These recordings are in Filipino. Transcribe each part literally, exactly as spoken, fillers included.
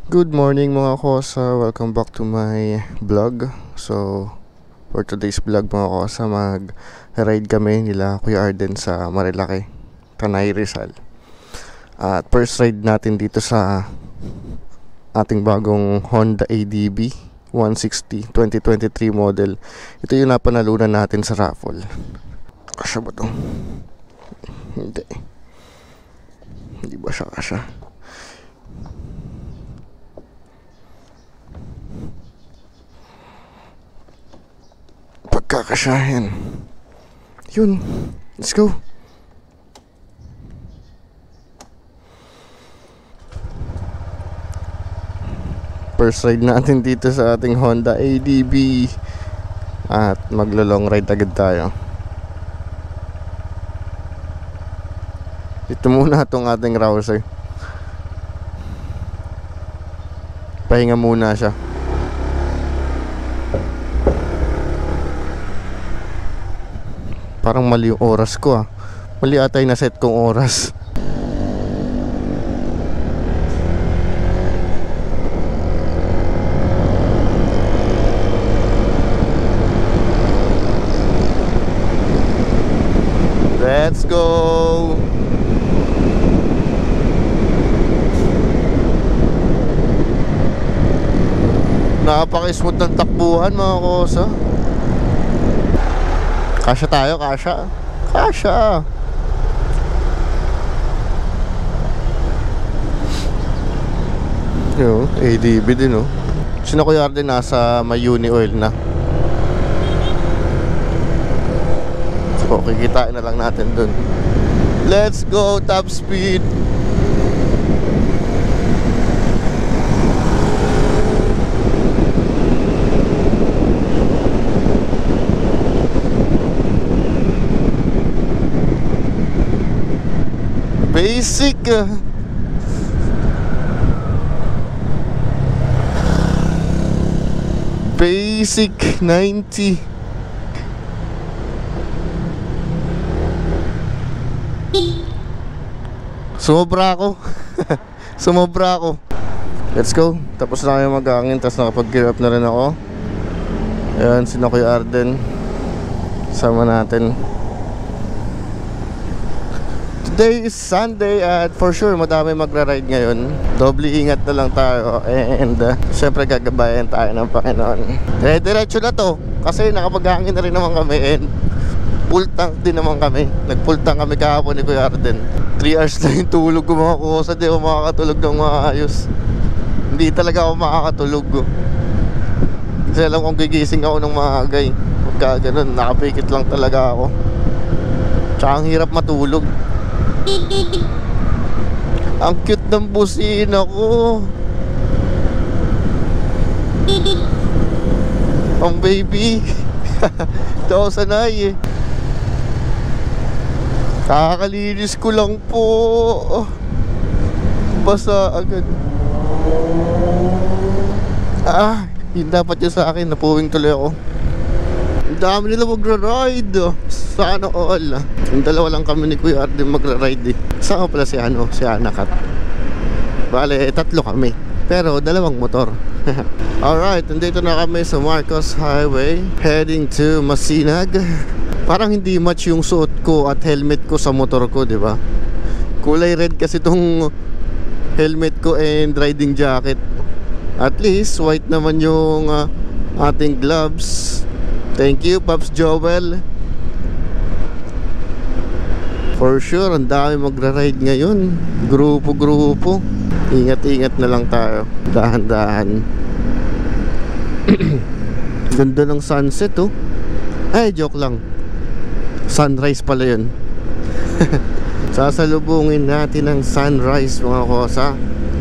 Good morning mga kosa, welcome back to my vlog. So for today's vlog mga kosa, mag-ride kami nila Kuya Arden sa Marilaki, Tanay Rizal. At first ride natin dito sa ating bagong Honda A D B one sixty twenty twenty-three model. Ito yung napanalunan natin sa raffle. Kasya ba to? Hindi. Hindi ba siya kasya? Pagkakasyahin. Yun. Let's go. First ride natin dito sa ating Honda A D B. At maglo-long ride agad tayo. Ito muna itong ating rouser. Pahinga muna siya. Parang mali yung oras ko ah. Mali ata yung naset kong oras. Let's go! Napaka-smooth ng takbuhan mga kosa. Kasya tayo, kasya. Kasya. Yo, A D B din oh. Sino Kuya Arden nasa may uni oil na. So, kikitain na lang natin dun. Let's go, top speed. Basic. Basic ninety. Sumobra ako. Sumobra ako. Let's go. Tapos na kayo mag-aangin. Tapos nakapag-gear up na rin ako. Ayan, sino Kuya Arden. Sama natin. Today is Sunday at for sure madami magra-ride ngayon. Doble ingat na lang tayo. And uh, syempre gagabayan tayo ng Panginoon. Eh, diretso na to. Kasi nakapag-aangin na rin naman kami. And full tank din naman kami. Nag-full tank kami kahapon ni Kuya Arden. three hours na yung tulog ko mga kusa. Di ako makakatulog ng maayos. Hindi talaga ako makakatulog. Kasi alam kong gigising ako ng maagay. Pagka ganun, nakapikit lang talaga ako. Tsaka ang hirap matulog. Ang cute ng busina ko. Ang baby. Ito ako sanay eh. Kakalinis ko lang po. Basa agad. Ah, yun dapat yun sa akin. Napuwing tuloy ako. Ang dami nila magra-ride. Sana all. Yung dalawa lang kami ni Kuya Arden magra-ride eh. Saan pala si ano? Si Anakat. Bale, tatlo kami. Pero dalawang motor. Alright, nandito na kami sa Marcos Highway, heading to Masinag. Parang hindi match yung suot ko at helmet ko sa motor ko, di ba? Kulay red kasi tong helmet ko and riding jacket. At least white naman yung uh, ating gloves. Thank you, Pops Joel. For sure, ang dami magra-ride ngayon. Grupo-grupo. Ingat-ingat na lang tayo. Dahan-dahan. Ganda ng sunset oh. Ay, joke lang. Sunrise pala yun. Sasalubungin natin ang sunrise mga kosa.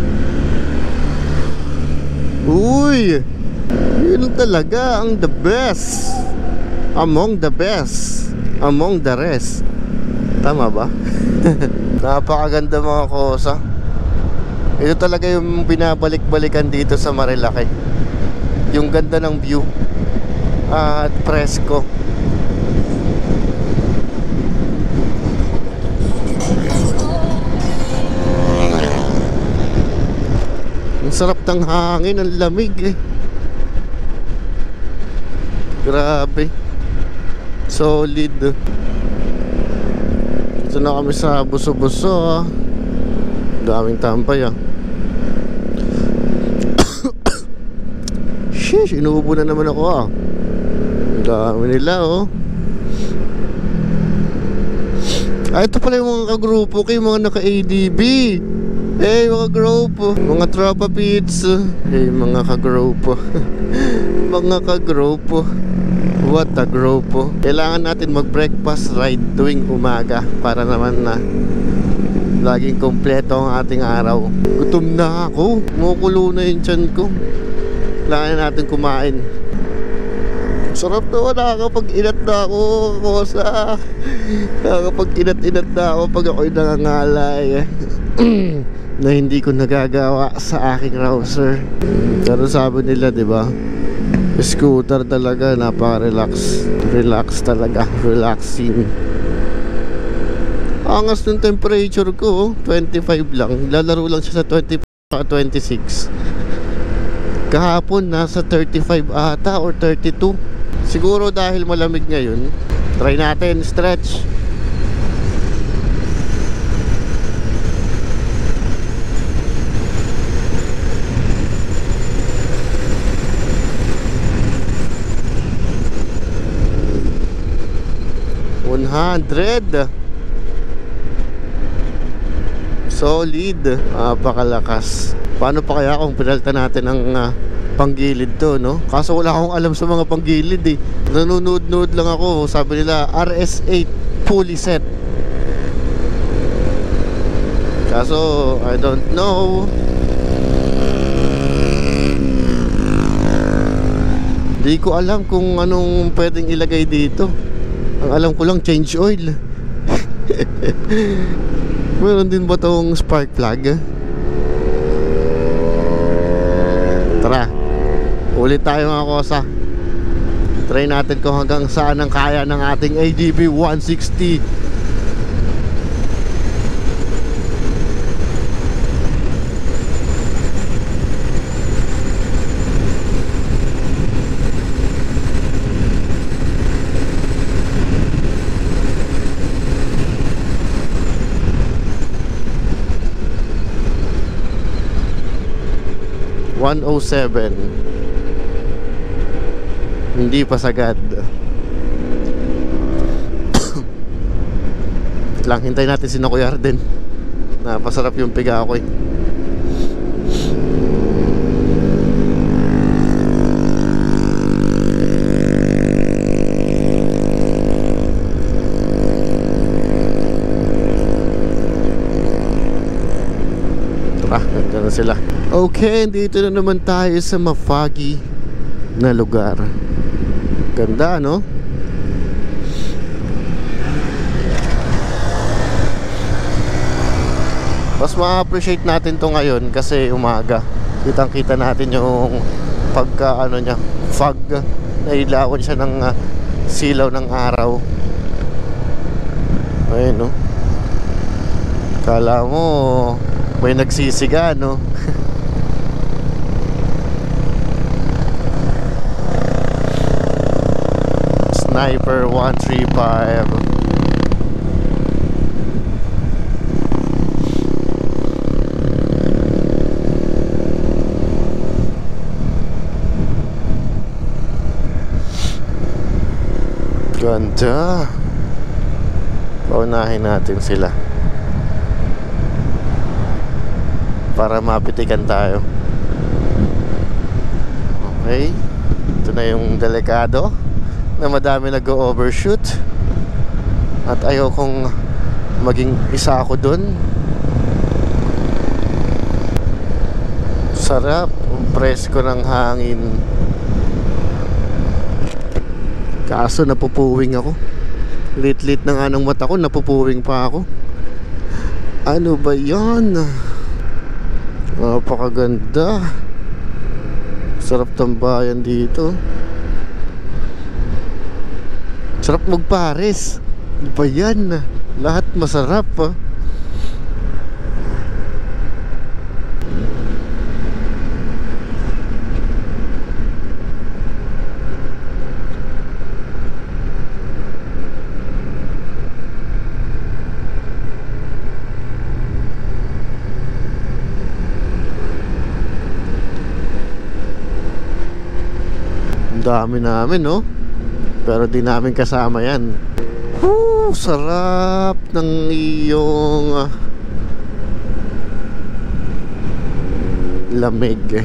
Uy! Yun talaga ang the best. Among the best. Among the rest. Tama ba? Napakaganda mga kosa. Ito talaga yung binabalik-balikan dito sa Marilaki. Yung ganda ng view at presko. sarap ng hangin, ang lamig eh. Grabe. Solid. Ito na kami sa buso-buso ah. Daming tambay ah. Sheesh, inuubo na naman ako ah. Ang dami nila oh. Ah, ito pala yung mga kagrupo ko, yung mga naka-A D B. Eh, mga grupo, mga tropa pizza. Eh, mga kagrupo. Mga kagrupo. What a grupo. Kailangan natin mag-breakfast ride tuwing umaga para naman na laging kompleto ang ating araw. Gutom na ako. Mukulo na yung tiyan ko. Kailangan natin kumain. Sarap na wala kapag inat na ako, kosa. Kapag inat-inat na ako pag ako'y nangangalay na hindi ko nagagawa sa aking rouser. Pero sabi nila, di ba? Scooter talaga, napaka-relax. Relax talaga, relaxing. Angas ng temperature ko, twenty-five lang. Lalaro lang siya sa twenty, twenty-six. Kahapon nasa thirty-five ata or thirty-two. Siguro dahil malamig ngayon. Try natin, stretch. one hundred. Solid. Napakalakas. Paano pa kaya kung pinalta natin ang uh, panggilid to, no? Kaso wala akong alam sa mga panggilid eh. Nanonood-nood lang ako. Sabi nila R S eight fully set. Kaso I don't know. Di ko alam kung anong pwedeng ilagay dito. Ang alam ko lang change oil. Meron din ba tong spark plug? Tara, ulit tayo mga kosa. Try natin kung hanggang saan ang kaya ng ating A D B one sixty. one oh seven. Hindi pa sagad. Lang, hintay natin si Kuya Arden. Napasarap yung piga ako eh. Tara, nandiyan na sila. Okay, dito na naman tayo sa ma-foggy na lugar. Ganda, no? Mas ma-appreciate natin to ngayon kasi umaga. Kitang-kita natin yung pagka ano niya, fog. Nailawan siya ng uh, silaw ng araw. Ayun, no? Kala mo may nagsisiga, no? Sniper one thirty-five. Ganda. Paunahin natin sila para mapitikan tayo. Okay, ito na yung delikado na madami nag-overshoot at ayaw kong maging isa ako dun. Sarap ang presko ng hangin. Kaso napupuwing ako. Lit-lit na nga ng mata ko, napupuwing pa ako. Ano ba yan? Napakaganda. Sarap tambayan dito. Sarap magpares. Ano ba yan? Lahat masarap ah. Ang dami namin, no? Pero di namin kasama yan. Woo! Sarap ng iyong uh, lamig eh.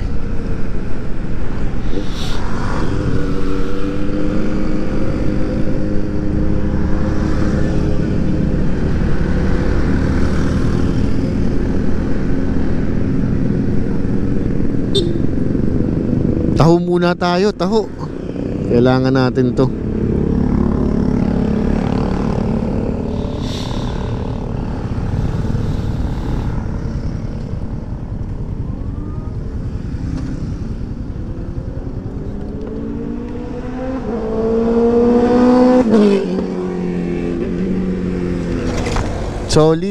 Taho muna tayo, taho. Kailangan natin to. Solid.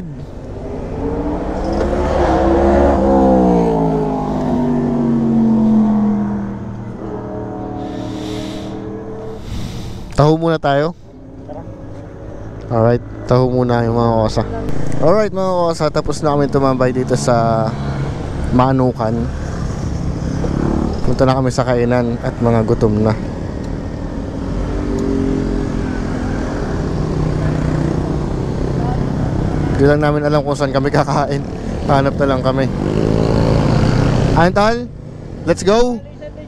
Taho muna tayo. Alright, taho muna yung mga kosa. Alright mga kosa, tapos na kami tumambay dito sa Manukan. Punta na kami sa kainan at mga gutom na. Hindi lang namin alam kung saan kami kakain. Hanap na lang kami. Antal, let's go!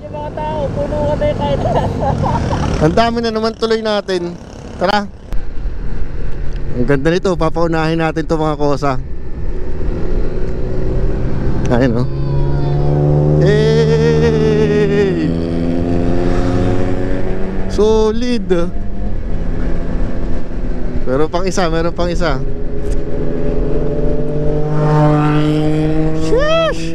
Ang dami na naman tuloy natin. Tara. Ang ganda nito, papaunahin natin to mga kosa. Ayun o. Hey! Solid. Meron pang isa, meron pang isa. Sheesh!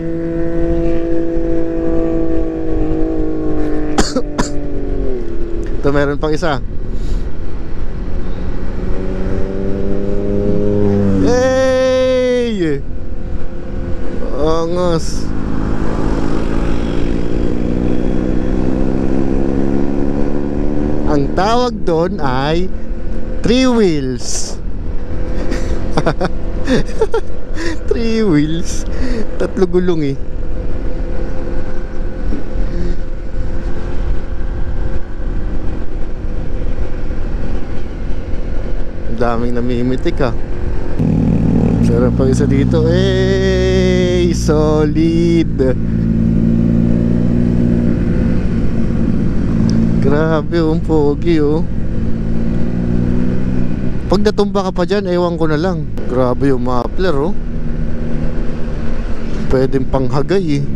Ito meron pang isa. Hey! Angas. Ang tawag doon ay three wheels. Three wheels. Tatlo gulong eh. Daming namimitik ah. Sarap pa isa dito. Hey, solid. Grabe yung pogi oh. Pag natumba ka pa dyan, ewan ko na lang. Grabe yung muffler oh. Pwedeng panghagay eh.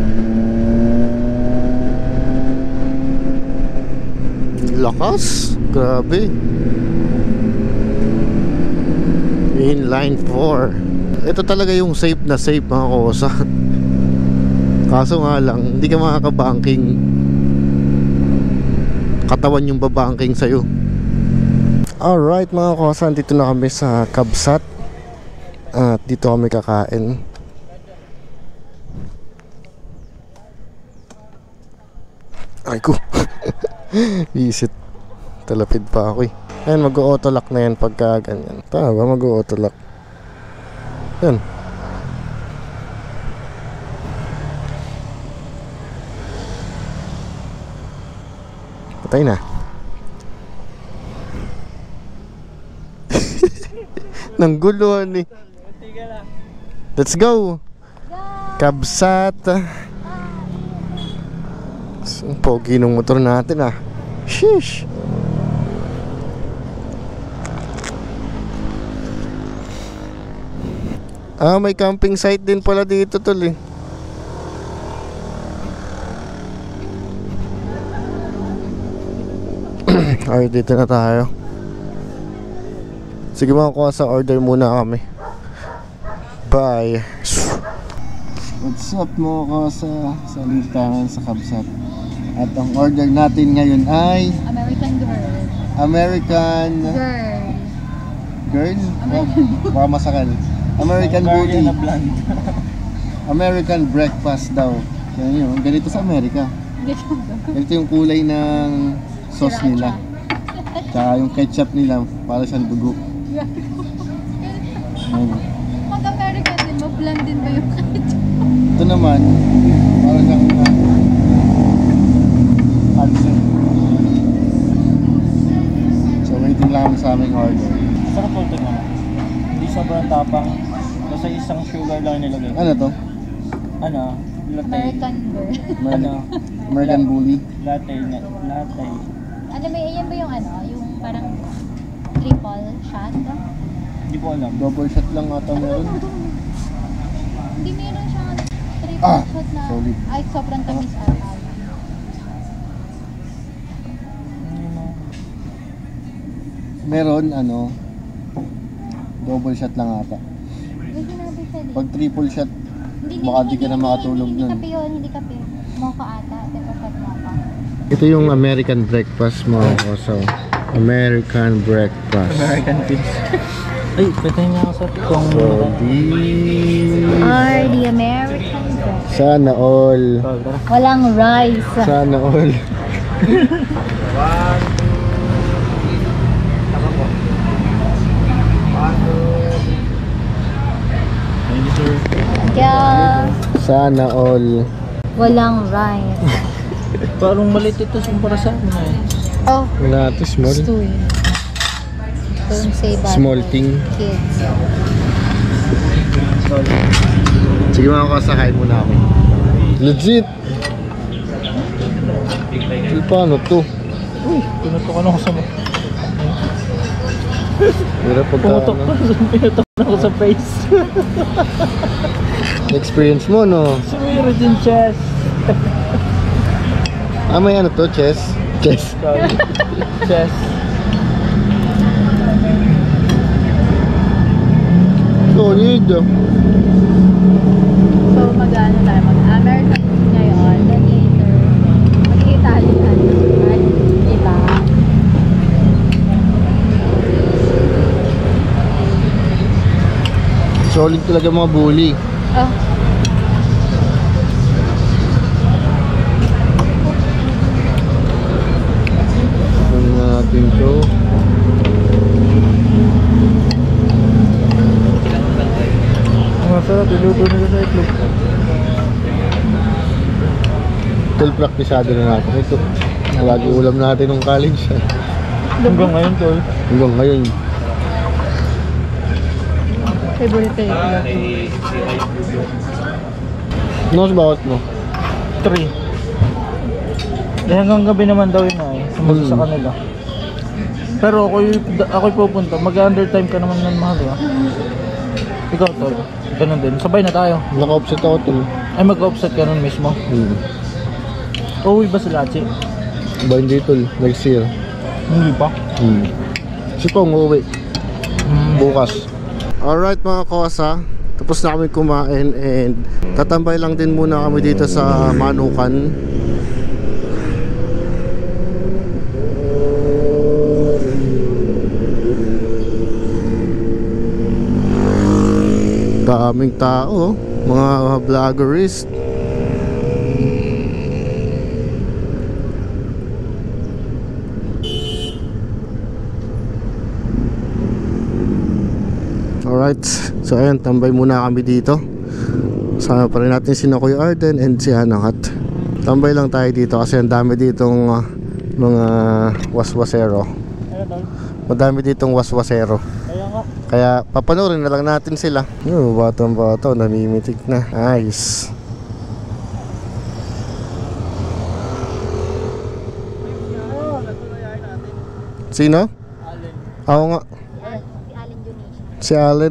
Lakas. Grabe. Inline four. Ito talaga yung safe na safe mga kosa. Kaso nga lang, hindi ka makakabanking. Katawan yung babanking sa'yo. Alright mga kosa, dito na kami sa Kabsat. At dito kami kakain. Ay ko. Visit. Talapid pa ako eh. Ayan, mag-auto-lock na yan pagka ganyan. Tama ba? Mag-auto-lock. Yan. Patay na. Nangguluhan eh. Let's go. Kabsat. Ang pogi ng motor natin ah. Sheesh. Ah, may camping site din pala dito tol eh. Alright, dito na tayo. Sige mga kosa, order muna kami. Bye. What's up mga kosa? Salita sa Kabsat. At ang order natin ngayon ay American girl. American Girl. Girl? Baka masakal. American booty. American breakfast daw. Yan yun. Ganito sa Amerika. Ganito yung kulay ng sauce nila. Tsaka yung ketchup nila para siyang dugo. Pag American din, ma-bland din ba yung ketchup? Ito naman para siyang uh, shots. So waiting lang kami sa aming order. Sarap po ito naman. Hindi sobrang tapang. Basta isang sugar lang nilagay. Ano to? Ano? Latte. American Bear. Ano? American Bully. Latte. na- Latte. Ano ba, yan ba yung ano? Yung parang triple shot? Hindi ko alam. Double shot lang ata meron. Hindi meron siyang triple Ah, shot na solid. ay sobrang tamis ata. Meron ano, double shot lang ata. May sinabi siya din. Pag triple shot, Hindi, baka hindi, di ka na hindi, makatulog hindi, nun. Hindi kape yun, hindi kape. Mocha ata, triple shot mocha. ito yung American breakfast mo. So, American breakfast. American kids. Ay, pwede niya ako sa kung Solid. Or the American Bear. Sana all. Walang rice. Sana all. Thank you, sir. Kaya Sana all. walang rice. Parang malit ito kumpara sa akin eh. Oh, Wala ito, small. stew. Don't say bad. Small thing. Kids. Sige mga kasakay muna ako. Legit. Di paano to? Uy, pinutukan ako sa mga. Hirap pagka Pumutok ano. ko. Pinutukan ako sa face. Experience mo no? Sumira din chest. Ah may ano to? Chess? Chess. Sorry. Chest. Solid. So mag-ano tayo, mag-American food ngayon, then later, mag-Italian. Right? Diba? Solid talaga mga bully. Oh. Ano natin to? Ang masarap, iluto nila sa itlog. Tol, praktisado na natin ito. Lagi ulam natin ng college. Hanggang ngayon, tol. Hanggang ngayon. Favorite ko yung Ano sa bawat mo? Three. Eh, hanggang gabi naman daw yun ay. Sumasa sa Hmm. kanila. Pero ako'y, ako'y pupunta. Mag-undertime ka naman ng mahal, ha? Ikaw, tol. Ganun din. Sabay na tayo. Naka-offset ako tol. Ay, mag-offset ka nun mismo. Hmm. Uuwi ba sila, Chi? Ba hindi tol? Next year. Hindi pa. Hmm. Si Pong uuwi. Hmm. Bukas. Alright mga kosa, tapos na kami kumain and tatambay lang din muna kami dito sa Manukan. Daming tao, mga vloggerist. Alright, so ayan, tambay muna kami dito. Sama pa rin natin si Kuya Arden and si Anakat. Tambay lang tayo dito kasi ang dami ditong uh, mga waswasero. Ano, tol? Madami ditong waswasero. Kaya nga. Kaya papanoorin na lang natin sila. Yung batang bata, namimitig na. Nice. Sino? Allen. Ako nga. si Allen Donation. Si Allen.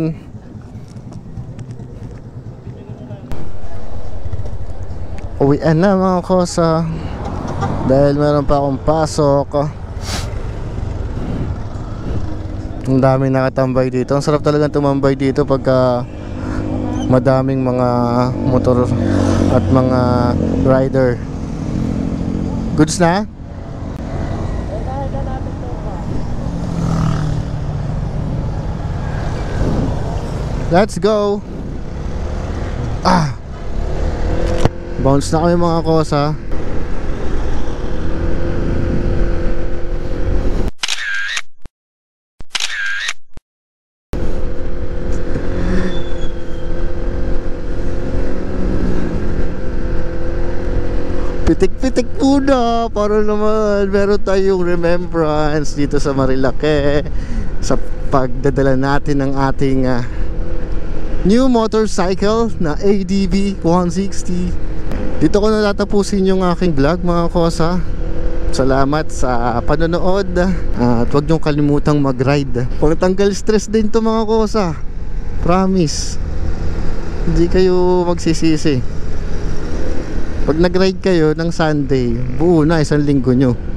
Uwian na mga kosa. Dahil meron pa akong pasok. Ang daming nakatambay dito. Ang sarap talagang tumambay dito pagka madaming mga motor at mga rider. Goods na? Let's go. Ah. Bounce na kami mga kosa. pitik-pitik muna para naman meron tayong remembrance dito sa Marilake sa pagdadala natin ng ating uh, new motorcycle na A D B one sixty. Dito ko natatapusin yung aking vlog mga kosa. Salamat sa panonood uh, at huwag niyong kalimutang mag-ride. Pangtanggal stress din to mga kosa, promise. Hindi kayo magsisisi pag nag-ride kayo ng Sunday, buo na isang linggo nyo.